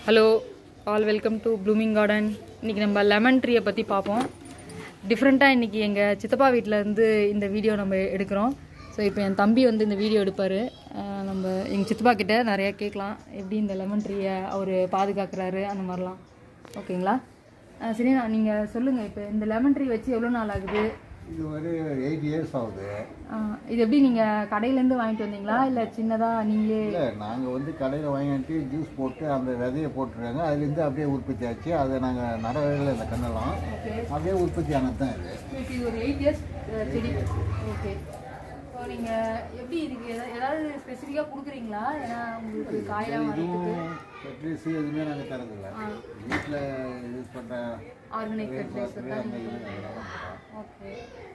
Hello all welcome to blooming garden. இன்றைக்கி நம்ம lemon ட்ரீயை பற்றி பார்ப்போம். டிஃப்ரெண்ட்டாக இன்றைக்கி எங்கள் சித்தப்பா வீட்டில் இருந்து இந்த வீடியோ நம்ம எடுக்கிறோம். ஸோ இப்போ என் தம்பி வந்து இந்த வீடியோ எடுப்பார். நம்ம எங்கள் சித்தப்பா கிட்டே நிறையா கேட்கலாம், எப்படி இந்த லெமன் ட்ரீயை அவர் பாதுகாக்கிறாரு அந்த மாதிரிலாம். ஓகேங்களா? சரி, நீங்கள் சொல்லுங்கள், இப்போ இந்த லெமன் ட்ரீ வச்சு எவ்வளோ நாள் ஆகுது? இது ஒரு 8 இயர்ஸ் ஆகுது. இது எப்படி நீங்கள் கடையிலேருந்து வாங்கிட்டு வந்தீங்களா இல்லை சின்னதாக நீங்களே? இல்லை, நாங்கள் வந்து கடையில் வாங்கிட்டு ஜூஸ் போட்டு அந்த விதையை போட்டுருக்காங்க. அதுலேருந்து அப்படியே உற்பத்தி ஆச்சு. அதை நாங்கள் நடவையில் இந்த கண்ணெல்லாம் அப்படியே உற்பத்தி ஆனது தான் இது. இது ஒரு 8 இயர்ஸ் செடி. ஓகே. ஸோ நீங்கள் எப்படி இதுக்கு ஏதாவது ஸ்பெசிஃபிக்காக கொடுக்குறீங்களா? ஏன்னா உங்களுக்கு காயெல்லாம் வரதுக்கு ஃபெர்டிலைஸ் எதுவுமே நாங்கள் தரதில்லை. வீட்டில் யூஸ் பண்ணுற ஆர்கானிக் ஃபெர்டிலைசர் தான். ஓகே.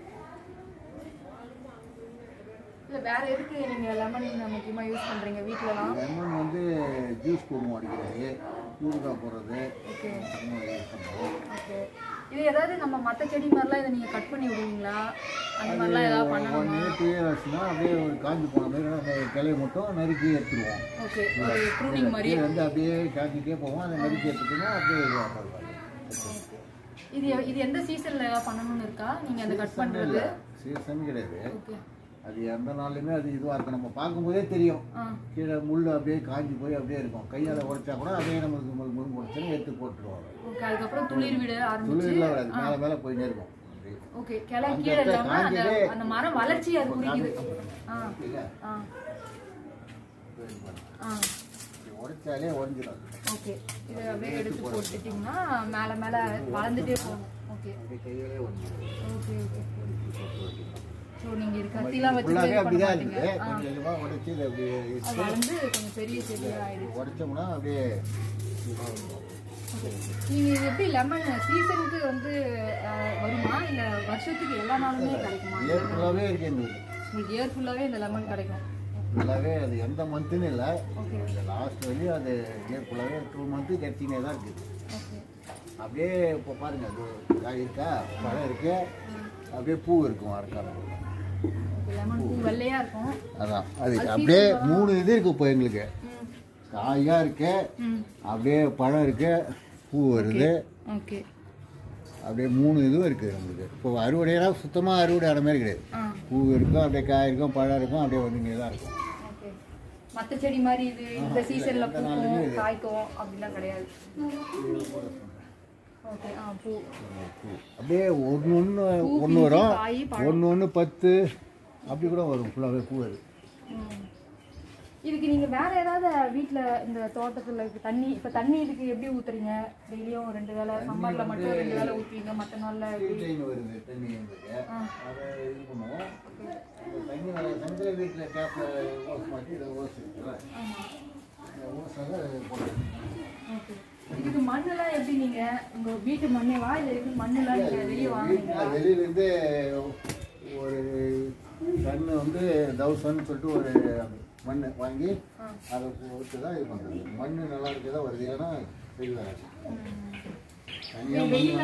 இல்லை வேறு எதுக்கு நீங்கள் லெமன் முக்கியமாக யூஸ் பண்ணுறீங்க வீட்டிலலாம்? லெமன் வந்து ஜூஸ் போடுவோம், அடிக்கிறது, ஊறுகாய் போடுறது. ஓகே. யூஸ் பண்ணுவோம். ஓகே. இது ஏதாவது நம்ம மற்ற செடி மாதிரிலாம் இதை நீங்கள் கட் பண்ணி விடுவீங்களா? அந்த மாதிரிலாம் ஏதாவது பண்ணணுமா? 1 year 2 years ஆச்சுன்னா அப்படியே ஒரு காஞ்சி போன மாதிரி அந்த கிளையை மட்டும் நறுக்கி எடுத்துருவோம். ஓகே. ஒரு ப்ரூனிங் மாதிரி வந்து அப்படியே காஞ்சிட்டே போவோம். அதை நறுக்கி எடுத்துட்டோம்னா அப்படியே இதுவாக. இது எந்த சீசன்ல ஏதாவது பண்ணணும்னு இருக்கா நீங்க அந்த கட் பண்றது? சீசன் கிடையாது. ஓகே. அது எந்த நாளுமே அது இதுவாக இருக்கும். நம்ம பார்க்கும்போதே தெரியும். கீழே முள் அப்படியே காஞ்சி போய் அப்படியே இருக்கும். கையால் உடைச்சா கூட அப்படியே நமக்கு முள் முடிச்சுன்னு எடுத்து போட்டுருவாங்க. ஓகே. அதுக்கப்புறம் துளிர் விட ஆரம்பிச்சு துளிர்லாம் வராது, மேலே மேலே போயிட்டே இருக்கும். ஓகே. கிளை கீழே இல்லாம அந்த மரம் வளர்ச்சி அது குறிக்குது. உடைச்சாலே உடஞ்சிடும். ஓகே. இதை அப்படியே எடுத்து போட்டுட்டீங்கன்னா மேலே மேலே வளர்ந்துட்டே போகும். ஓகே. கையாலே உடஞ்சிடும். ஓகே. ஓகே. ஸோ நீங்கள் இது கத்திலாம் வச்சு அப்படிதான் இருக்குது. கொஞ்சம் கொஞ்சமாக உடைச்சி இது அப்படியே வளர்ந்து கொஞ்சம் பெரிய செடியாக ஆயிடுச்சு. உடைச்சோம்னா அப்படியே நீங்கள் இது எப்படி லெமன் சீசனுக்கு வந்து வருமா இல்லை வருஷத்துக்கு எல்லா நாளுமே கிடைக்குமா? இயர் ஃபுல்லாகவே இருக்கு எங்களுக்கு. உங்களுக்கு இயர் ஃபுல்லாகவே இந்த லெமன் கிடைக்கும்? ஃபுல்லாகவே அது எந்த மந்த்துன்னு இல்லை. இந்த லாஸ்ட் வரையும் அது இயர் ஃபுல்லாகவே 2 மந்த்து கிடைச்சினே தான் இருக்குது. அப்படியே இப்போ பாருங்கள், அது காய் இருக்கா, பழம் இருக்கு, அப்படியே பூ இருக்கும். அரக்காலம் லெமன் பூ வெள்ளையாக இருக்கும். அதான் அது அப்படியே 3 இது இருக்குது. இப்போ எங்களுக்கு காயாக இருக்கு, அப்படியே பழம் இருக்கு, பூ வருது. ஓகே. அப்படியே 3 இதுவும் இருக்குது நம்மளுக்கு. இப்போ அறுவடையெல்லாம் சுத்தமாக அறுவடை ஆன மாதிரி கிடையாது. பூ இருக்கும், அப்படியே காய் இருக்கும், பழம் இருக்கும், அப்படியே வந்துங்கே தான் இருக்கும். ஓகே. மற்ற செடி மாதிரி இது இந்த சீசனில் பூக்கும் காய்க்கும் அப்படிலாம் கிடையாது. ஓகே. பூ அப்படியே ஒன்று வரும், ஒன்று 10 அப்படி கூட வரும். ஃபுல்லாகவே பூ அது. இதுக்கு நீங்கள் வேறு ஏதாவது வீட்டில் இந்த தோட்டத்தில் தண்ணி இப்போ தண்ணி இதுக்கு எப்படி ஊற்றுறீங்க? டெய்லியும் 2 வேளை, சம்மரில் மட்டும் 2 வேளை ஊற்றுவீங்க, மற்ற நாளில் வருது தண்ணி எங்களுக்கு. அதை இது பண்ணுவோம். தண்ணி வர சமயத்தில் வீட்டில் டேப்பில் ஓஸ் மாட்டி இதை ஓஸ் இருக்குல்ல, ஓஸாக போடுவோம். ஓகே. இதுக்கு மண்ணெல்லாம் எப்படி நீங்கள் உங்கள் வீட்டு மண்ணேவா இல்லை இதுக்கு மண்ணெல்லாம் நீங்கள் வெளியே வாங்குவீங்களா? வெளியிலேருந்து ஒரு டன்னு வந்து 1000 சொல்லிட்டு ஒரு மண் வாங்கி அதை ஊற்றி தான் இது பண்ணுறது. மண் நல்லா இருக்கு தான் வருது, ஏன்னா வெயில் வராது. தனியாக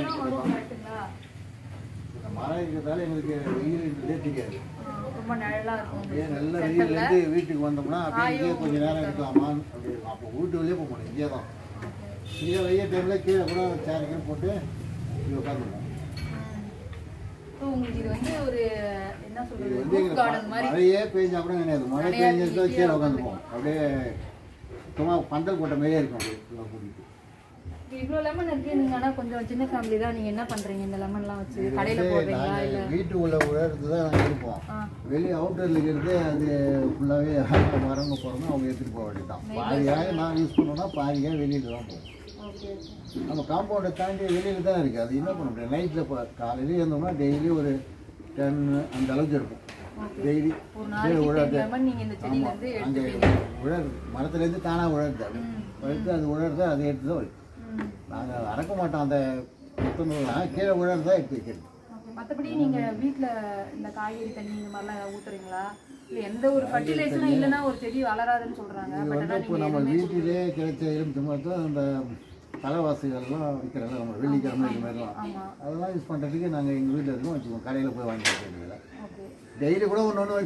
மரம் இருக்கிறதால எங்களுக்கு வெயில்ன்றதே தெரியாது. ரொம்ப நிழலாக இருக்கும். அப்படியே நல்ல வெயிலேருந்து வீட்டுக்கு வந்தோம்னா அப்படியே கொஞ்சம் நேரம் இருக்கலாமான்னு அப்படி அப்போ வீட்டு வெளியே போக முடியும். இங்கே தான் இங்கே வெய்ய டைமில் கீழே கூட சேர் கீழே போட்டு இங்கே உட்காந்துருக்கோம். உங்களுக்கு இது வந்து ஒரு என்ன சொல்றது, மழையே பெஞ்சா கூட கிடையாது. மழை பெஞ்சா கீழே உட்காந்துப்போம். அப்படியே சும்மா பந்தல் போட்ட மாதிரியே இருக்கும். அப்படியே கூட்டிட்டு இவ்வளோ லெமன் இருக்கு. நீங்கள் ஆனால் கொஞ்சம் சின்ன ஃபேமிலி தான். நீங்கள் என்ன பண்ணுறீங்க இந்த லெமன்லாம் வச்சு? கடையில் போடுறீங்களா இல்லை வீட்டு உள்ள உழறது தான் நாங்கள் இருப்போம். வெளியே அவுட்டரில் இருக்கிறது அது ஃபுல்லாகவே வரவங்க போகிறோம்னா அவங்க எடுத்துகிட்டு போக வேண்டியதான். பாதியாக நான் யூஸ் பண்ணோன்னா பாதியாக வெளியில் தான் போவோம். நம்ம காம்பவுண்டை தாண்டி வெளியில் தான் இருக்குது. அது என்ன பண்ண முடியாது. நைட்டில் இப்போ காலையிலேயே இருந்தோம்னா டெய்லி ஒரு 10 அந்த அளவுக்கு இருக்கும். டெய்லி உழறது. அங்கே உழறது மரத்துலேருந்து தானாக உழறது. அது உழத்து அது உழறது அதை எடுத்து தான் வரும். நாங்கள் அறக்க மாட்டோம். அந்த முத்தநூறுலாம் கீழே உழறது தான் எடுத்து வைக்கிறது. மற்றபடி நீங்கள் வீட்டில் இந்த காய்கறி தண்ணி இந்த மாதிரிலாம் ஊற்றுறீங்களா? இல்லை எந்த ஒரு ஃபர்டிலைசரும் இல்லைன்னா ஒரு செடி வளராதுன்னு சொல்கிறாங்க. இது வந்து இப்போ நம்ம வீட்டிலே கிடைச்ச எலுமிச்சை மரத்தில் அந்த தலைவாசிகள்லாம் விற்கிறாங்க. நம்ம வெள்ளிக்கிழமை இது மாதிரிலாம் அதெல்லாம் யூஸ் பண்ணுறதுக்கு நாங்கள் எங்கள் வீட்டில் இருக்கோம் வச்சுக்குவோம். கடையில் போய் வாங்கி வைக்கிறதுல டெய்லி கூட ஒன்று வைப்போம்.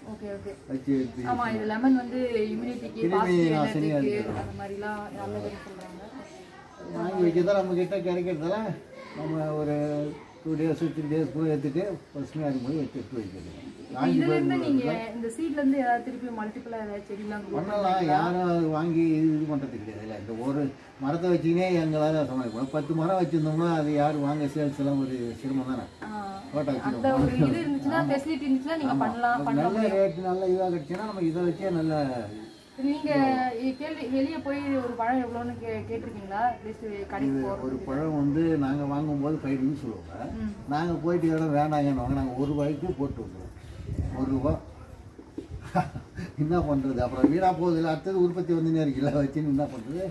ஓகே ஓகே வச்சு எடுத்து ஆமா இது லெமன் வந்து இம்யூனிட்டிக்கு பாசிட்டிவ் எனர்ஜிக்கு அந்த மாதிரிலாம் நல்லதுன்னு சொல்றாங்க. வாங்கி வைக்கிறதா நம்ம கிட்ட கிடைக்கிறதால நம்ம ஒரு 2 days 3 days கூட எடுத்துட்டு பசுமையாக இருக்கும்போது எடுத்து வைக்கிறது. இதுல இருந்து நீங்க இந்த சீட்ல இருந்து ஏதாவது திருப்பி மல்டிபிளா ஏதாவது செடிலாம் பண்ணலாம். யாரும் வாங்கி இது பண்ணுறது கிடையாது. இல்லை இந்த ஒரு மரத்தை வச்சுக்கினே எங்களால் சமாளிப்போம். 10 மரம் வச்சுருந்தோம்னா அது யார் வாங்க சேல்ஸ் எல்லாம் ஒரு சிரமம் தானே. தோட்டம் அந்த ஒரு இது இருந்துச்சுன்னா ஃபெசிலிட்டி இருந்துச்சுன்னா நீங்க பண்ணலாம். நல்ல ரேட் நல்ல இதாக கிடைச்சுன்னா நம்ம இதை வச்சே நல்ல. நீங்க கேள்வி வெளியே போய் ஒரு பழம் எவ்வளோன்னு கேட்டிருக்கீங்களா? கடைக்கு ஒரு பழம் வந்து நாங்கள் வாங்கும்போது 5 rupees சொல்லுவாங்க. நாங்கள் போயிட்டு இடம் வேண்டாங்கன்னு நாங்கள் 1 ரூபாய்க்கு போட்டு விட்டுருவோம். 1 ரூபா என்ன பண்ணுறது? அப்புறம் வீணாக போகுது இல்லை, அடுத்தது உற்பத்தி வந்துன்னே இருக்குல்ல, வச்சுன்னு என்ன பண்ணுறது?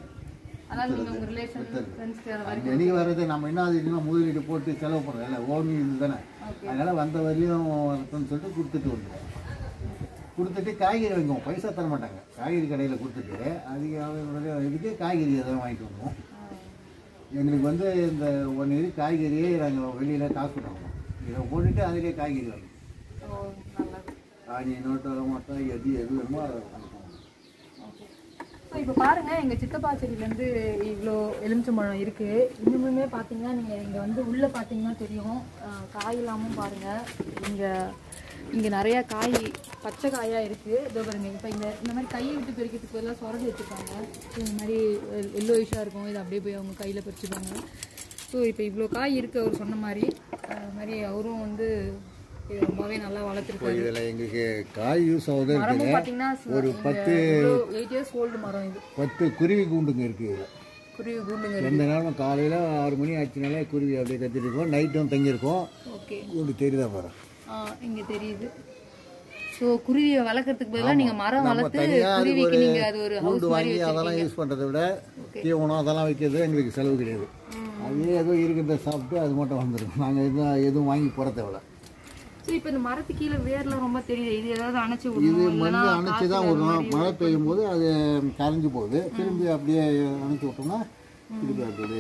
வெளியே வர்றது நம்ம என்ன அது இன்னும் முதலீடு போட்டு செலவு பண்ணுறோம் இல்லை, ஓனி இது தானே. அதனால் வந்த வரையும் வரட்டும்னு சொல்லிட்டு கொடுத்துட்டு வந்துடுவோம். கொடுத்துட்டு காய்கறி வாங்குவோம். பைசா தர மாட்டாங்க. காய்கறி கடையில் கொடுத்துட்டு அதுக்கு இதுக்கு காய்கறி எதாவது வாங்கிட்டு வருவோம். எங்களுக்கு வந்து இந்த 1 இது காய்கறியே நாங்கள் வெளியில் காசு பண்ணுவோம். இதை போட்டுட்டு அதிலே காய்கறி வாங்கி காய்கறி நோட்டு மாட்டோம். எது வேணுமோ அதை வாங்கிக்குவோம். ஸோ இப்போ பாருங்கள், எங்கள் சித்தப்பா செடியிலேருந்து இவ்வளோ எலுமிச்சம்பழம் இருக்குது. இன்னுமே பார்த்தீங்கன்னா நீங்கள் இங்கே வந்து உள்ளே பார்த்தீங்கன்னா தெரியும், காய் இல்லாமல் பாருங்கள். இங்கே நிறையா காய் பச்சை காயாக இருக்குது. இதோ பாருங்கள், இப்போ இந்த மாதிரி கையை விட்டு பறிக்கிறதுக்கு எல்லாம் சொரடி வச்சுருக்காங்க. ஸோ இந்த மாதிரி எல்லோ இஷ்ஷாக இருக்கும். இது அப்படியே போய் அவங்க கையில் பறிச்சுப்பாங்க. ஸோ இப்போ இவ்வளோ காய் இருக்குது அவர் சொன்ன மாதிரி. அது மாதிரி அவரும் வந்து இது ரொம்பவே நல்லா வளர்த்துருக்காரு. இதில் எங்களுக்கு காய் யூஸ் ஆகுது. பார்த்தீங்கன்னா ஒரு 10 8 years ஓல்டு மரம். இது 10 குருவி கூண்டுங்க இருக்குது. குருவி கூண்டுங்க எந்த நேரமும் காலையில் 6 மணி ஆச்சுனாலே குருவி அப்படியே கத்திட்டு இருக்கோம். நைட்டும் தங்கியிருக்கோம். ஓகே, கூண்டு தெரியுதா பாரு. இங்கே தெரியுது. ஸோ குருவியை வளர்க்கறதுக்கு பதிலாக நீங்கள் மரம் வளர்த்து குருவிக்கு நீங்கள் அது ஒரு ஹவுஸ் வாங்கி அதெல்லாம் யூஸ் பண்ணுறதை விட தீவனம் அதெல்லாம் வைக்கிறது எங்களுக்கு செலவு கிடையாது. அதே ஏதோ இருக்கிறத சாப்பிட்டு அது மட்டும் வந்துடும். நாங்கள் எதுவும் வாங்கி போட தேவையில்ல. ஸோ இப்போ இந்த மரத்து கீழே வேர்லாம் ரொம்ப தெரியுது. இது ஏதாவது அணைச்சி இது மண் அணைச்சி தான் விடணும். மழை பெய்யும் போது அது கரைஞ்சி போகுது. திரும்பி அப்படியே அணைச்சி விட்டோம்னா திருப்பி அப்படியே.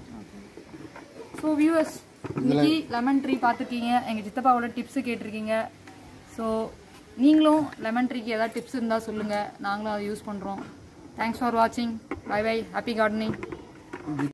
ஸோ வியூவர்ஸ், இன்னைக்கு லெமன் ட்ரீ பார்த்துருக்கீங்க. எங்கள் சித்தப்பாவோட டிப்ஸு கேட்டிருக்கீங்க. ஸோ நீங்களும் லெமன் ட்ரீக்கு ஏதாவது டிப்ஸ் இருந்தால் சொல்லுங்கள், நாங்களும் அதை யூஸ் பண்ணுறோம். தேங்க்ஸ் ஃபார் வாட்சிங். Bye bye. Happy gardening.